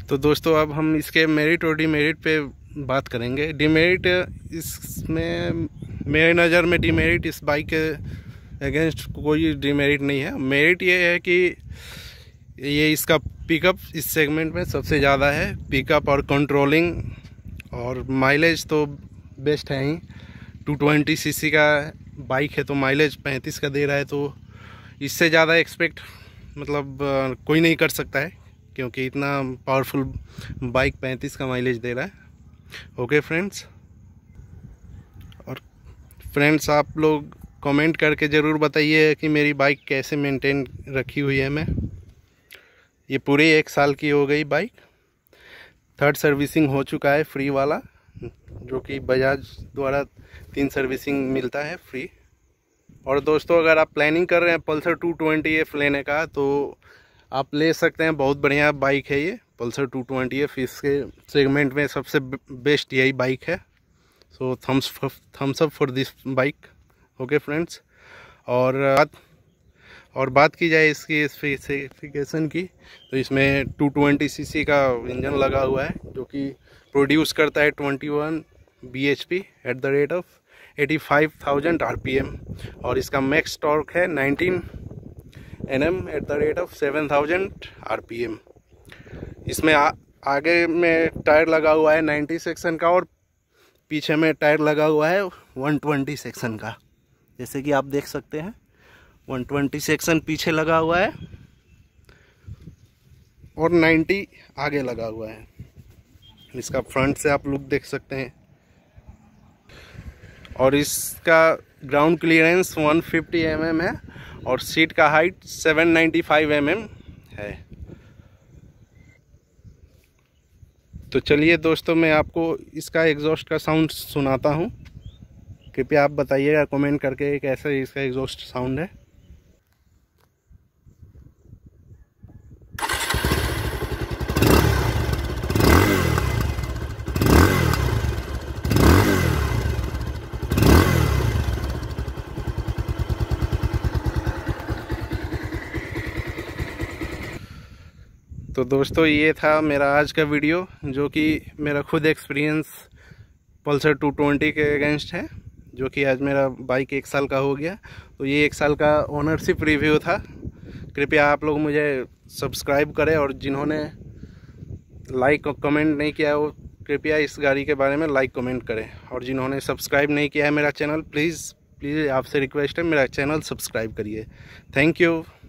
तो दोस्तों अब हम इसके मेरिट और डिमेरिट पे बात करेंगे। डिमेरिट इसमें मेरे नज़र में डिमेरिट इस बाइक के अगेंस्ट कोई डिमेरिट नहीं है। मेरिट ये है कि ये इसका पिकअप इस सेगमेंट में सबसे ज़्यादा है। पिकअप और कंट्रोलिंग और माइलेज तो बेस्ट है ही। 220 सीसी का बाइक है तो माइलेज 35 का दे रहा है, तो इससे ज़्यादा एक्सपेक्ट मतलब कोई नहीं कर सकता है, क्योंकि इतना पावरफुल बाइक 35 का माइलेज दे रहा है। ओके फ्रेंड्स, और फ्रेंड्स आप लोग कमेंट करके ज़रूर बताइए कि मेरी बाइक कैसे मेंटेन रखी हुई है मैं। ये पूरी 1 साल की हो गई बाइक। 3rd सर्विसिंग हो चुका है फ्री वाला, जो कि बजाज द्वारा 3 सर्विसिंग मिलता है फ्री। और दोस्तों अगर आप प्लानिंग कर रहे हैं पल्सर 220F लेने का तो आप ले सकते हैं। बहुत बढ़िया बाइक है ये पल्सर 220F। इसके सेगमेंट में सबसे बेस्ट यही बाइक है। So thumbs up for this bike. Okay friends, और बात की जाए इसकी स्पेसिफिकेशन की, तो इसमें 220 सीसी का इंजन लगा हुआ है, जो कि प्रोड्यूस करता है 21 bhp at the rate of 85,000 rpm। और इसका मैक्स टॉर्क है 19 Nm at the rate of 7,000 rpm। इसमें आगे में टायर लगा हुआ है 90 सेक्शन का, और पीछे में टायर लगा हुआ है 120 सेक्शन का। जैसे कि आप देख सकते हैं 120 सेक्शन पीछे लगा हुआ है और 90 आगे लगा हुआ है। इसका फ्रंट से आप लुक देख सकते हैं। और इसका ग्राउंड क्लियरेंस 150 mm है और सीट का हाइट 795 mm है। तो चलिए दोस्तों, मैं आपको इसका एग्जॉस्ट का साउंड सुनाता हूँ। कृपया आप बताइएगा कमेंट करके कैसा इसका एग्जॉस्ट साउंड है। तो दोस्तों ये था मेरा आज का वीडियो, जो कि मेरा खुद एक्सपीरियंस पल्सर 220 के अगेंस्ट है, जो कि आज मेरा बाइक 1 साल का हो गया। तो ये 1 साल का ओनरशिप रिव्यू था। कृपया आप लोग मुझे सब्सक्राइब करें, और जिन्होंने लाइक और कमेंट नहीं किया वो कृपया इस गाड़ी के बारे में लाइक कमेंट करें। और जिन्होंने सब्सक्राइब नहीं किया है मेरा चैनल, प्लीज़ आपसे रिक्वेस्ट है मेरा चैनल सब्सक्राइब करिए। Thank you.